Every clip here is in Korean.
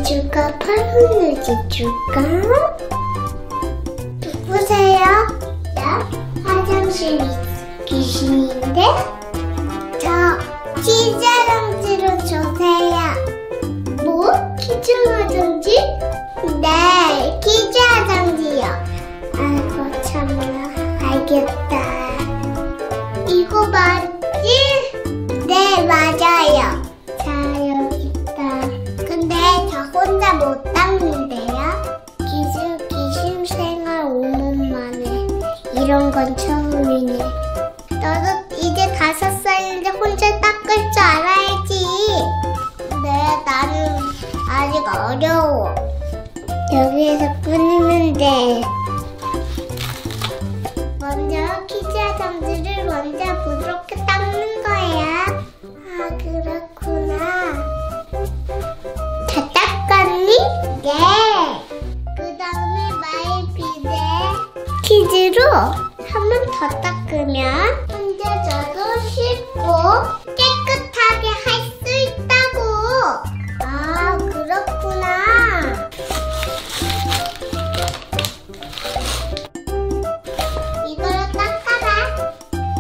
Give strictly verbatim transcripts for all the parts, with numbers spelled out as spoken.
줄까? 파란색 줄까? 누구세요? 나 화장실 귀신인데? 저 키즈 화장지로 주세요. 뭐? 키즈 화장지? 네, 키즈 화장지요. 아이고 참나, 알겠다. 이거 맞지? 네, 맞아요. 자, 여기 있다. 근데 저 혼자 못 닦는데요? 귀신, 귀신 생활 오 년 만에. 이런 건 처음이네. 너도 이제 다섯 살인데 혼자 닦을 줄 알아야지. 네, 나는 아직 어려워. 여기에서 끊으면 돼. 먼저 키즈 화장지를 먼저 부드럽게 닦는 거야. 아, 그렇구나. 다 닦았니? 네. 그 다음에 마이비데 키즈로 한 번 더 닦으면 혼자서도 쉽고 깨끗하게 할 수 있다고. 아, 그렇구나. 이걸로 닦아봐.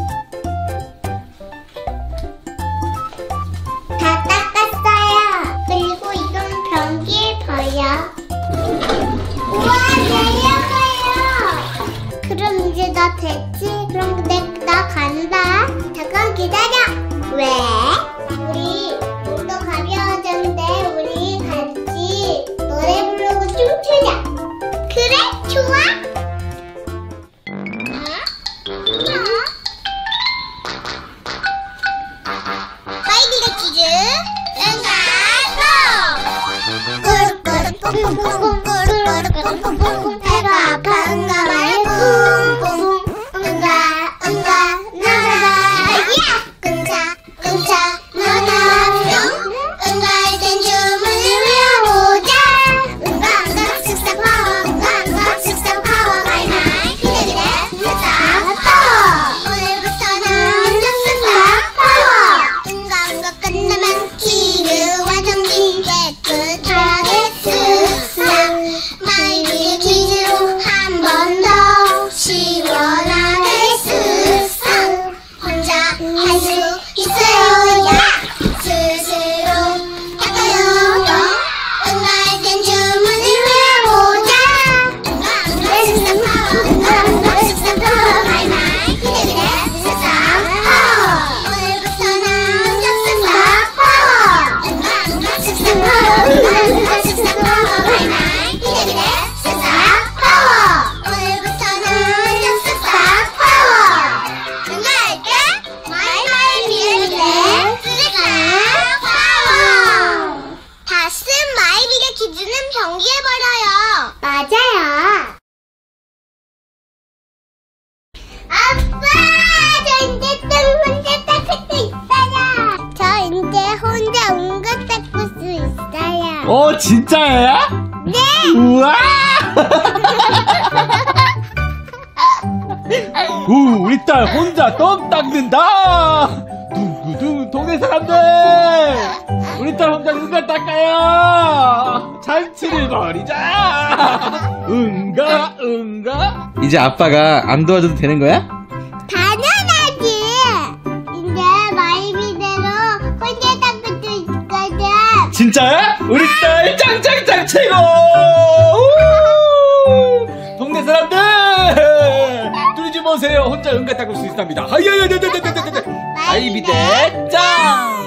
다 닦았어요. 그리고 이건 변기에 버려. 우와, 내려가요. 그럼 이제 나 됐지? 그럼 내, 나 간다. 잠깐 기다려. 왜? 우리 몸도 가벼워졌는데 우리 같이 노래 부르고 춤추자. 그래? 좋아? 마이비가 퀴즈 응가 고! 꾸룩꾸룩 꾸룩꾸룩 꾸룩꾸룩 배가 아파 응가 말해 뿡뿡 응가 응가 나라 야! 끈차 끈차 나라 뿅 응가할 땐 춤을 외워보자. 응가 응가 쓱싹 파워 응가 응가 쓱싹 파워 말말 기대 기대 쓱싹 파워. 오늘부터는 쓱싹 파워. 응가 응가 끝나면 키즈 화장지 깨끗하게 쓱싹. 마이비의 키즈로 한 번 더 시원하게 쓱싹. 혼자 할 수 있어요. 야! 스스로 닦아요. 응가할 땐 주문을 외워보자. 응가 응가 쓱싹 파워 응가 응가 쓱싹 파워 말말 기대 기대 쓱싹 파워. 오늘부터는 쓱싹 파워. 응가 응가 쓱싹 파워 응가 응가 쓱싹 파워 말말 기대 기대 쓱싹 파워. 오늘부터는 쓱싹 파워. 응가할 때 말말 미래 미래 쓱싹 파워. 다 쓴 마이비의 퀴즈는 변기에 버려요. 맞아요. 아빠, 저 이제 좀 혼자 닦을 수 있어요. 저 이제 혼자 온갖 닦을 수 있어요. 어, 진짜예요? 네. 우와! 우, 우리 딸 혼자 똥 닦는다! 둥구둥, 동네 사람들! 우리 딸 혼자 응가 닦아요! 잔치를 벌이자! 응가, 응가? 이제 아빠가 안 도와줘도 되는 거야? 당연하지. 이제 마이비대로 혼자 닦을 수 있거든. 진짜야? 우리 딸 짱짱짱 최고! 우! 동네 사람들! 뚫지 보세요. 혼자 응가 닦을 수 있답니다. 하이야야야야야야야야! 마이비대 짱!